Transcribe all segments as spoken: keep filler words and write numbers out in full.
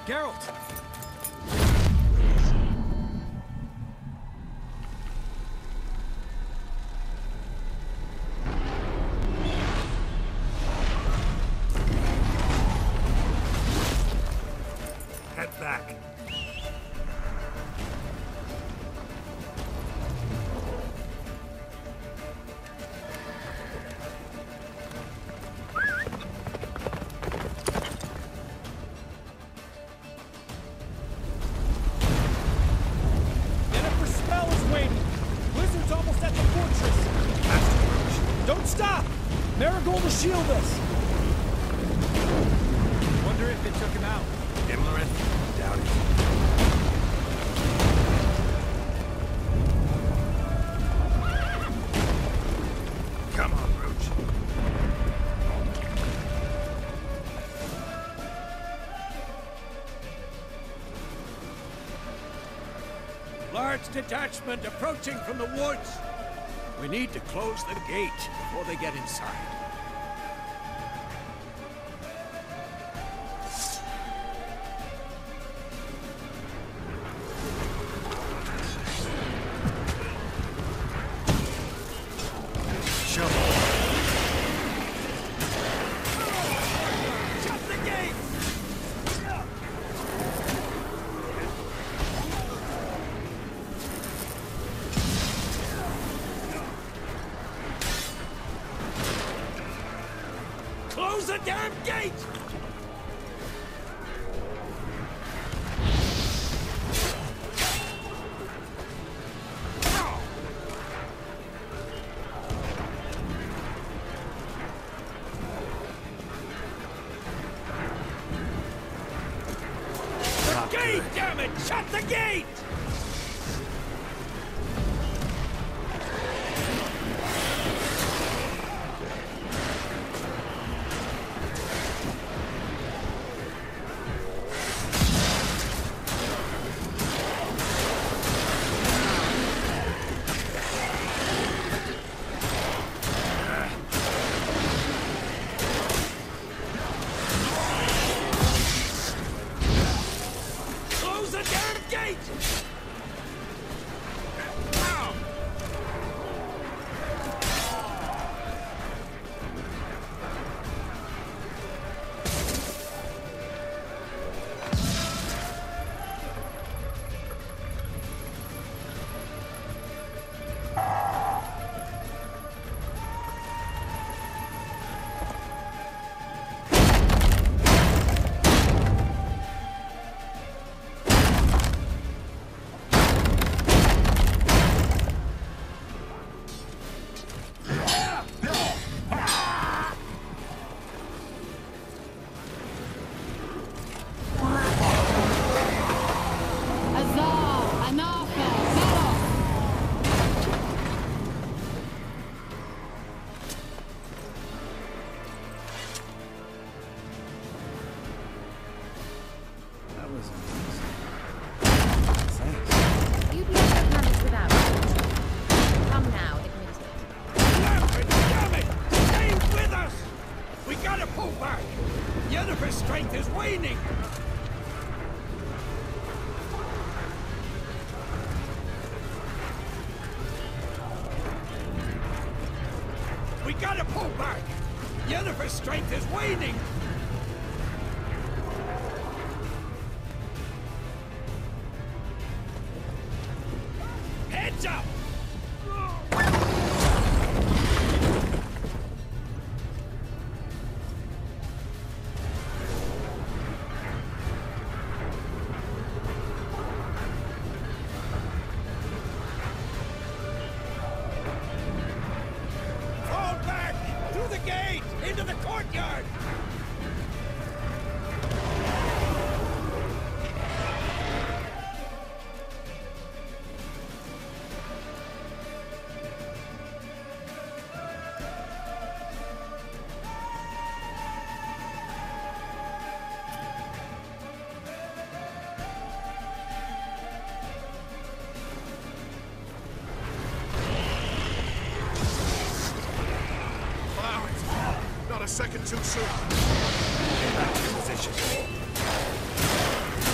Geralt! Head back. Marigold will shield us! Wonder if it took him out. Imlerith? Doubt it. Come on, Roach. Large detachment approaching from the woods. We need to close the gate before they get inside. Close the damn gate! The gate, damn it! Shut the gate! We gotta pull back! Yennefer's strength is waning! Heads up! Into the courtyard! A second too soon. Get back to position.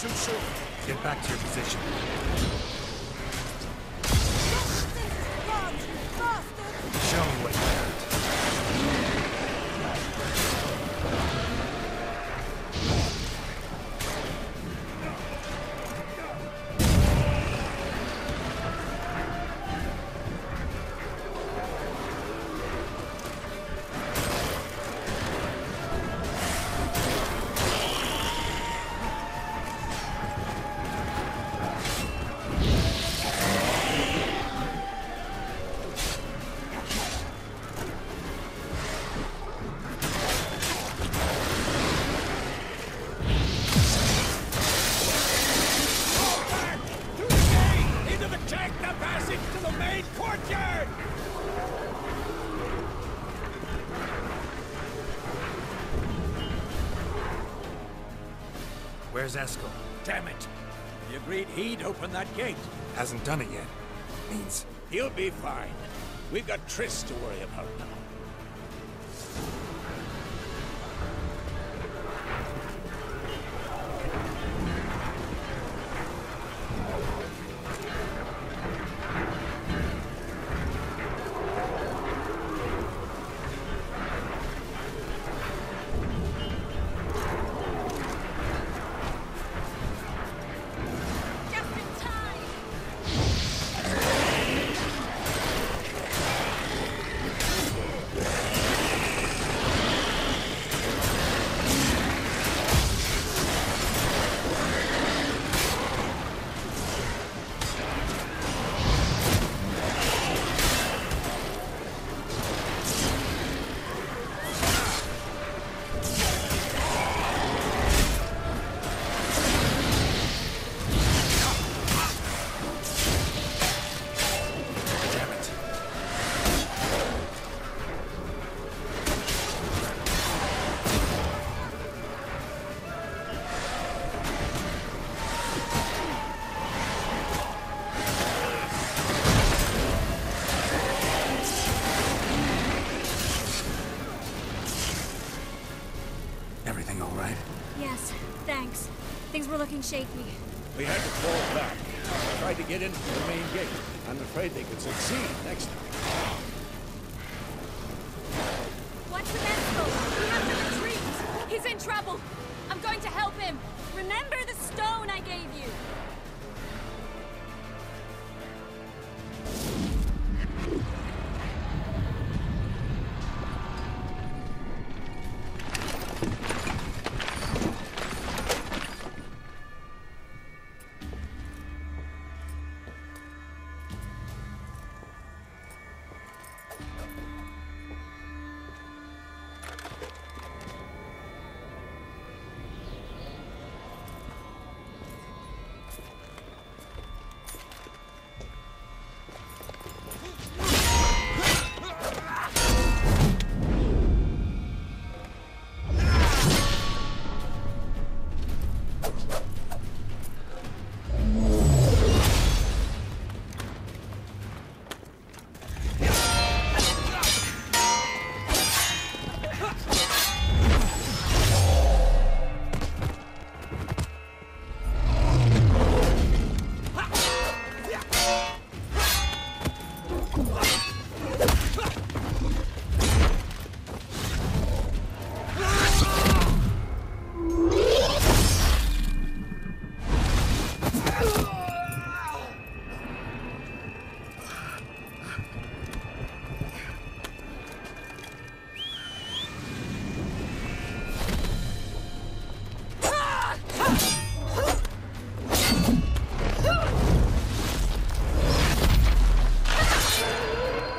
too soon. Get back to your position. Show me what you got. Where's Eskel? Damn it! He agreed he'd open that gate. Hasn't done it yet. Means He'll be fine. We've got Triss to worry about now. everything all right? Yes, thanks. Things were looking shaky. We had to fall back. Tried to get into the main gate. I'm afraid they could succeed next time. What's with Eskel? We have to retreat. He's in trouble. I'm going to help him. Remember the stone I gave you.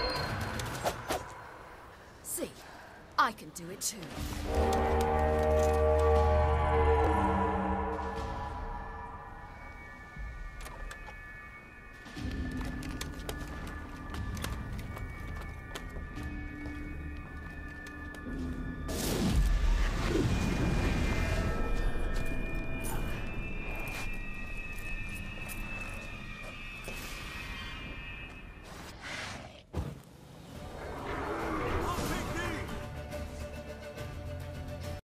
I can do it too.